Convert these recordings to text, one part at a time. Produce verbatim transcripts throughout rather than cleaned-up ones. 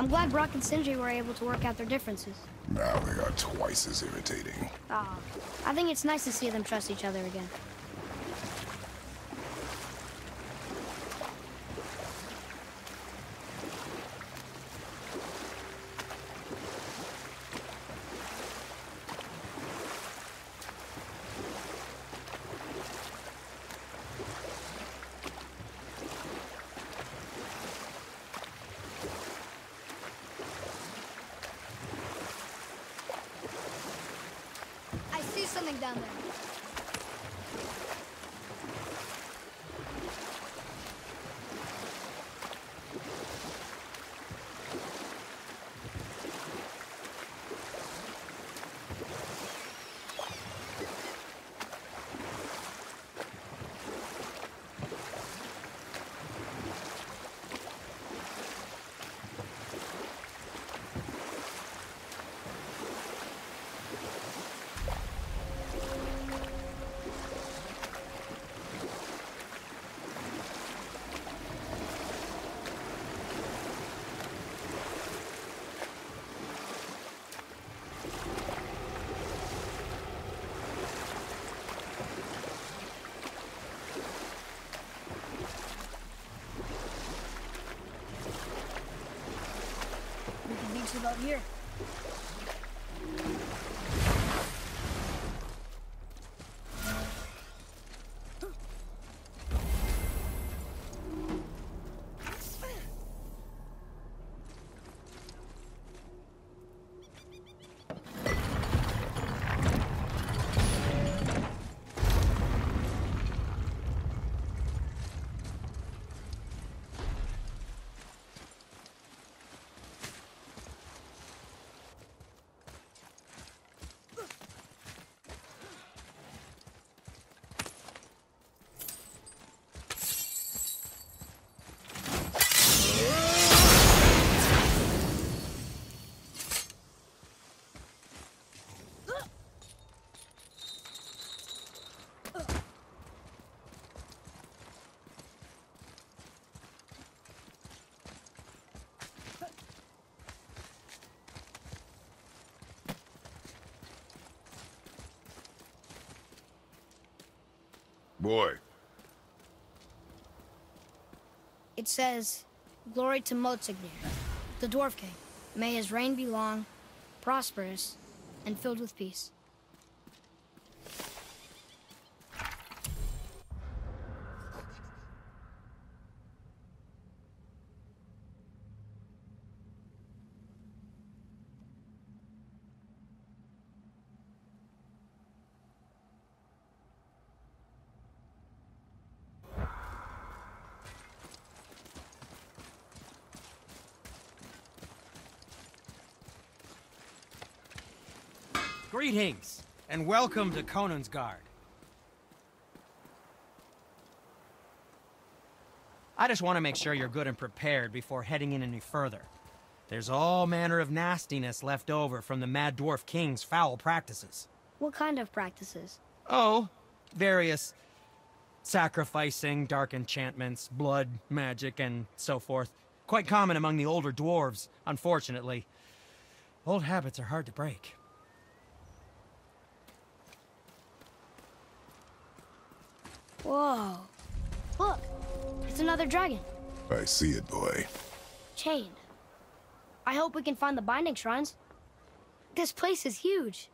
I'm glad Brock and Sindri were able to work out their differences. Now they are twice as irritating. Ah, I think it's nice to see them trust each other again. Something down there. About here. Boy. It says, "Glory to Motsignir, the Dwarf King. May his reign be long, prosperous, and filled with peace." Greetings, and welcome to Konungsgard. I just want to make sure you're good and prepared before heading in any further. There's all manner of nastiness left over from the Mad Dwarf King's foul practices. What kind of practices? Oh, various sacrificing, dark enchantments, blood, magic, and so forth. Quite common among the older dwarves, unfortunately. Old habits are hard to break. Whoa. Look, it's another dragon. I see it, boy. Chained. I hope we can find the binding shrines. This place is huge.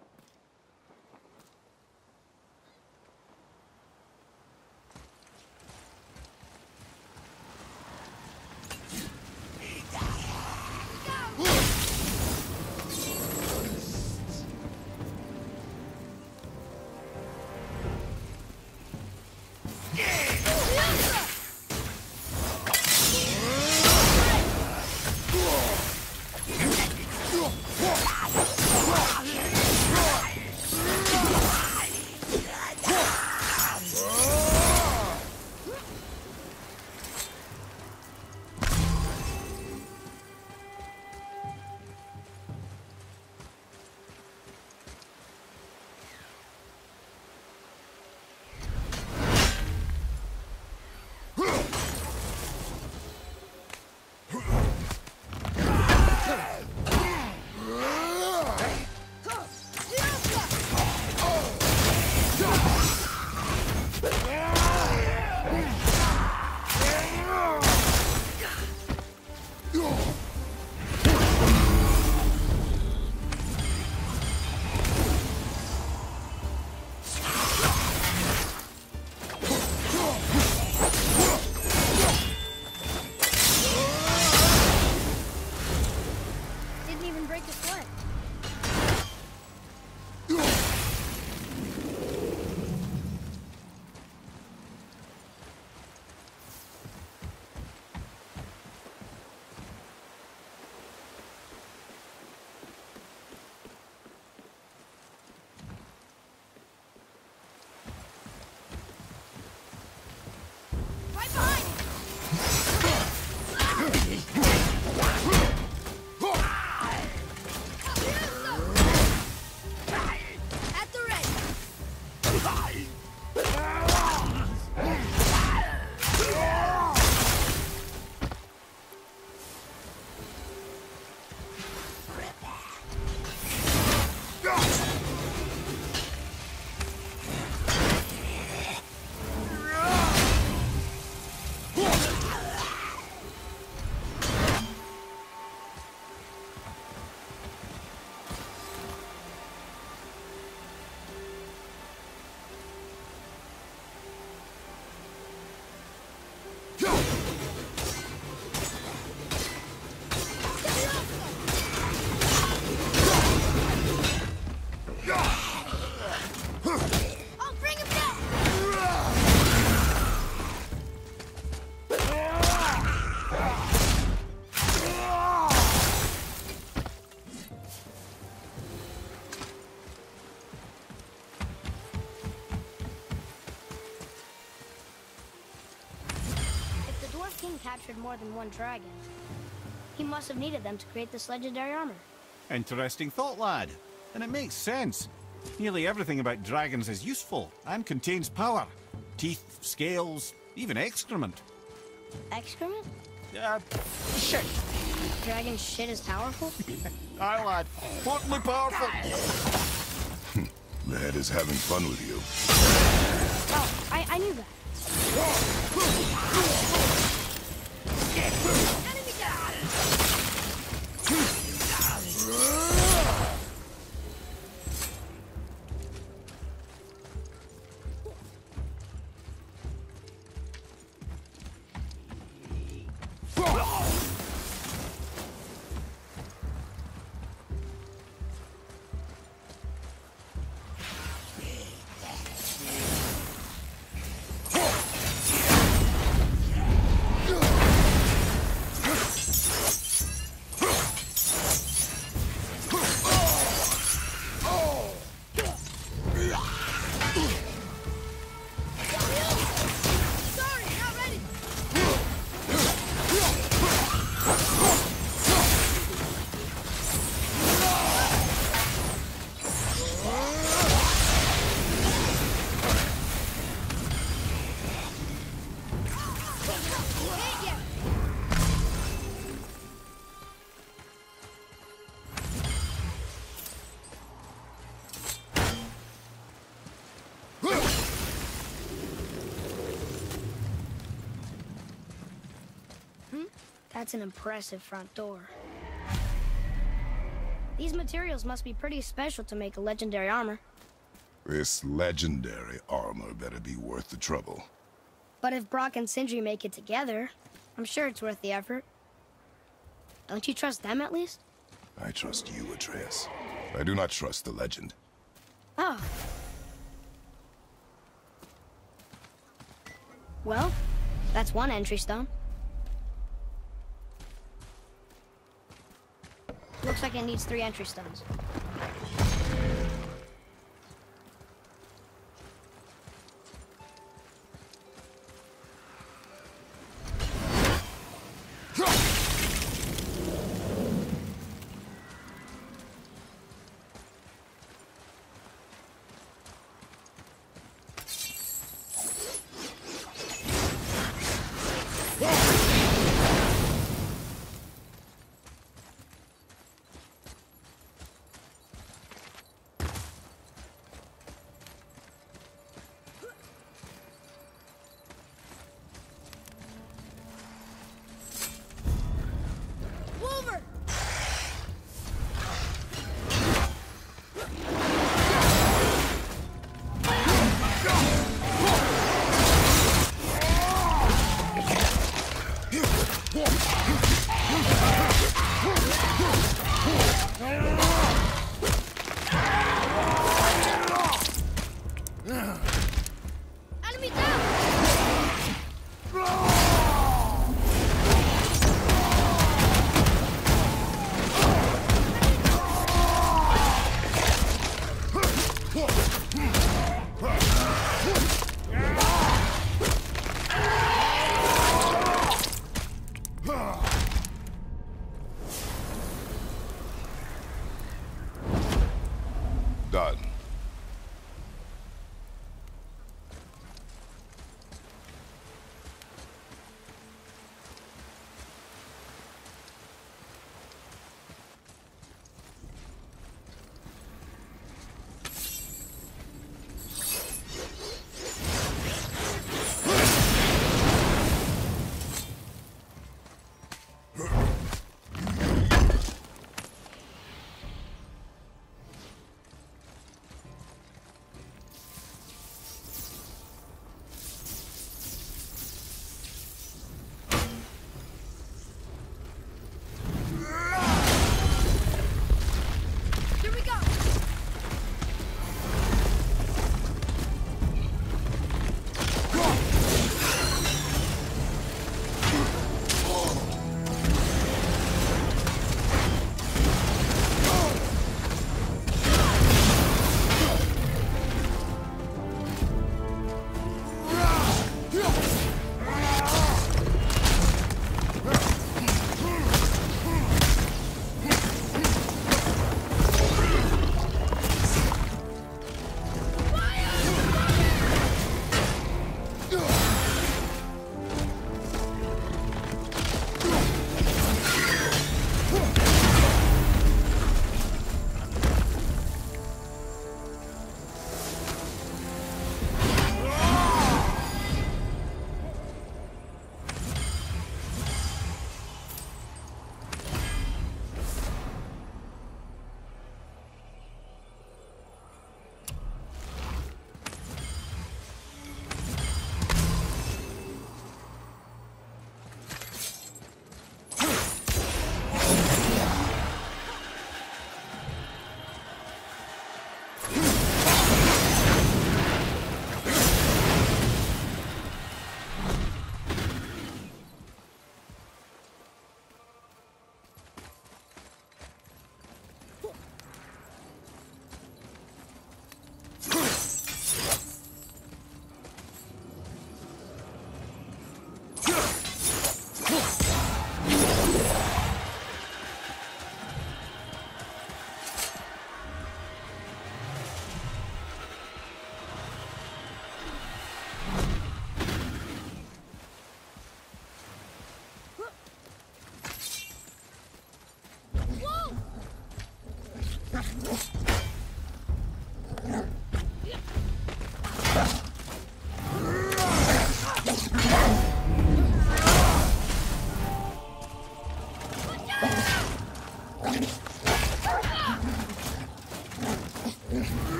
king captured more than one dragon. He must have needed them to create this legendary armor. Interesting thought, lad. And it makes sense. Nearly everything about dragons is useful and contains power. Teeth, scales, even excrement. Excrement? Uh, shit. Dragon shit is powerful? Aye, lad. Totally powerful. The head is having fun with you. Oh, I, I knew that. Enemy down! That's an impressive front door. These materials must be pretty special to make a legendary armor. This legendary armor better be worth the trouble. But if Brok and Sindri make it together, I'm sure it's worth the effort. Don't you trust them at least? I trust you, Atreus. I do not trust the legend. Oh. Well, that's one entry stone. Looks like it needs three entry stones. Done.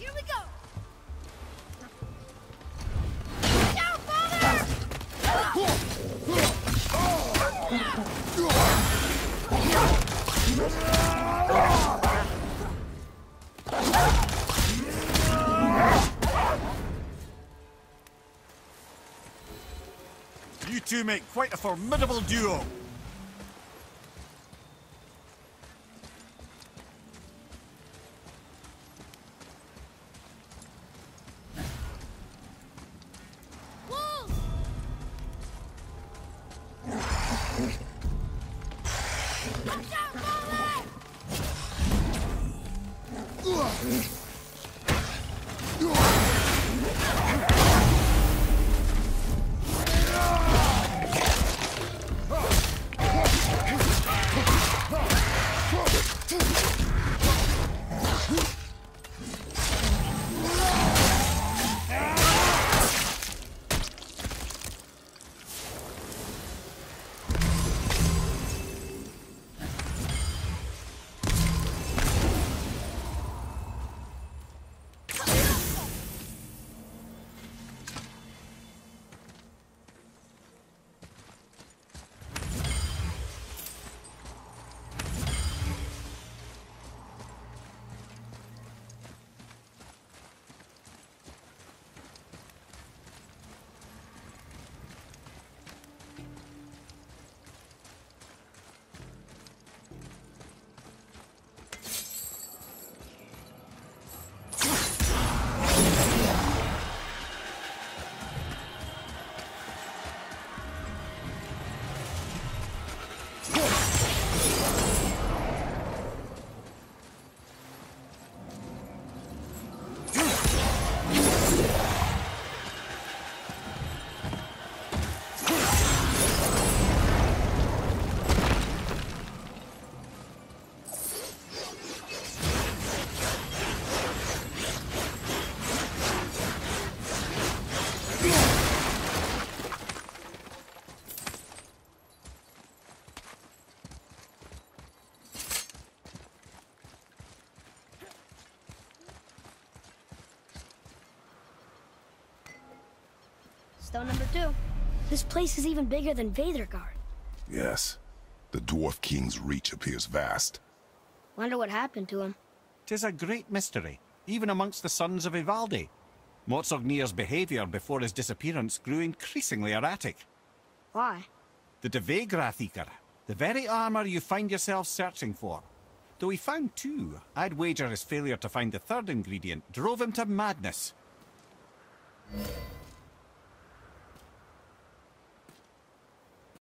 Here we go! Watch out, father! You two make quite a formidable duo. Stone number two. This place is even bigger than Veidrgard. Yes. The Dwarf King's reach appears vast. Wonder what happened to him. 'Tis a great mystery, even amongst the sons of Ivaldi. Motsognir's behaviour before his disappearance grew increasingly erratic. Why? The Dvegrathikr, the very armour you find yourself searching for. Though he found two, I'd wager his failure to find the third ingredient drove him to madness.